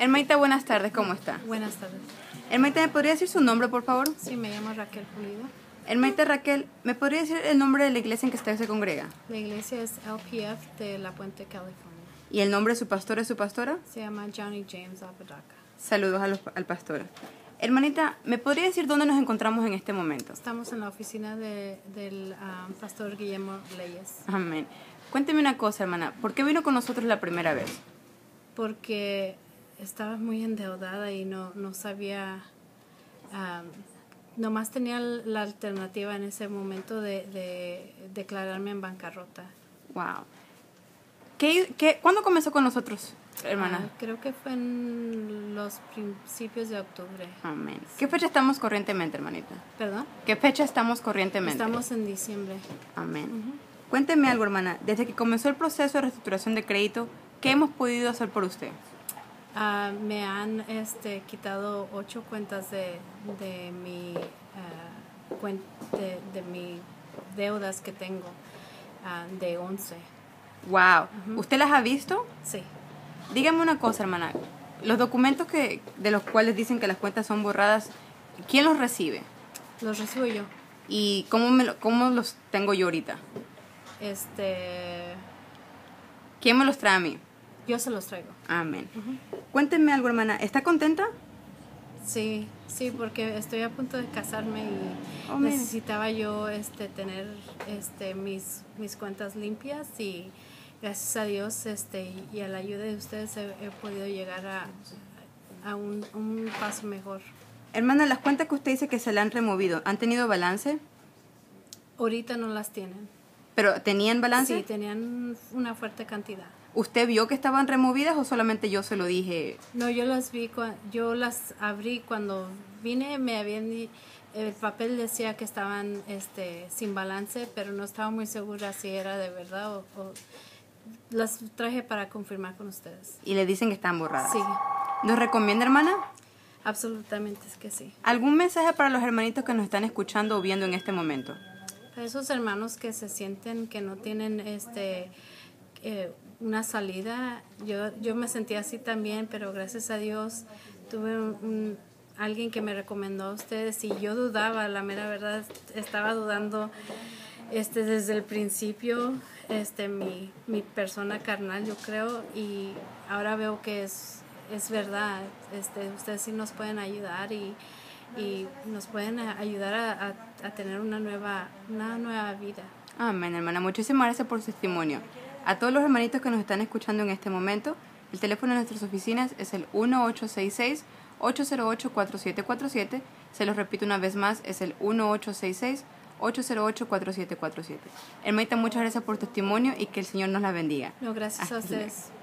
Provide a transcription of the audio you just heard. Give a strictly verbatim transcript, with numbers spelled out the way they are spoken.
Hermanita, buenas tardes, ¿cómo está? Buenas tardes. Hermanita, ¿me podría decir su nombre, por favor? Sí, me llamo Raquel Pulido. Hermanita Raquel, ¿me podría decir el nombre de la iglesia en que usted se congrega? La iglesia es L P F de La Puente, California. ¿Y el nombre de su pastor y su pastora? Se llama Johnny James Apodaca. Saludos a los, al pastor. Hermanita, ¿me podría decir dónde nos encontramos en este momento? Estamos en la oficina de, del um, pastor Guillermo Leyes. Amén. Cuénteme una cosa, hermana. ¿Por qué vino con nosotros la primera vez? Porque estaba muy endeudada y no, no sabía... Um, nomás tenía la alternativa en ese momento de, de declararme en bancarrota. Wow. ¿Qué, qué, ¿Cuándo comenzó con nosotros, hermana? Uh, creo que fue en los principios de octubre. Amén. ¿Qué fecha estamos corrientemente, hermanita? ¿Perdón? ¿Qué fecha estamos corrientemente? Estamos en diciembre. Amén. Uh-huh. Cuénteme algo, hermana. Desde que comenzó el proceso de reestructuración de crédito, ¿qué hemos podido hacer por usted? Uh, me han este, quitado ocho cuentas de, de mi uh, cuen de, de mi deudas que tengo, uh, de once. Wow. Uh-huh. ¿Usted las ha visto? Sí. Dígame una cosa, hermana. Los documentos que de los cuales dicen que las cuentas son borradas, ¿quién los recibe? Los recibo yo. ¿Y cómo, me lo, cómo los tengo yo ahorita? Este... ¿Quién me los trae a mí? Yo se los traigo. Amén. Uh-huh. Cuéntenme algo, hermana. ¿Está contenta? Sí, sí, porque estoy a punto de casarme y oh, necesitaba yo este tener este mis mis cuentas limpias y gracias a Dios este y a la ayuda de ustedes he, he podido llegar a, a un, un paso mejor. Hermana, las cuentas que usted dice que se le han removido, ¿han tenido balance? Ahorita no las tienen. ¿Pero tenían balance? Sí, tenían una fuerte cantidad. ¿Usted vio que estaban removidas o solamente yo se lo dije? No, yo las vi, yo las abrí cuando vine, me habían el papel decía que estaban este sin balance, pero no estaba muy segura si era de verdad o, o las traje para confirmar con ustedes. Y le dicen que están borradas. Sí. ¿Nos recomienda, hermana? Absolutamente es que sí. ¿Algún mensaje para los hermanitos que nos están escuchando o viendo en este momento? Para esos hermanos que se sienten que no tienen este eh, una salida, yo yo me sentía así también, pero gracias a Dios tuve un, un alguien que me recomendó a ustedes y yo dudaba, la mera verdad estaba dudando este desde el principio, este mi mi persona carnal, yo creo, y ahora veo que es es verdad, este ustedes sí nos pueden ayudar y y nos pueden ayudar a, a, a tener una nueva una nueva vida. Amén, hermana. Muchísimas gracias por su testimonio. A todos los hermanitos que nos están escuchando en este momento, el teléfono de nuestras oficinas es el uno ocho seis seis, ocho cero ocho, cuatro siete cuatro siete. Se los repito una vez más, es el uno ocho seis seis, ocho cero ocho, cuatro siete cuatro siete. Hermanita, muchas gracias por tu testimonio y que el Señor nos la bendiga. No, gracias Hasta a ustedes.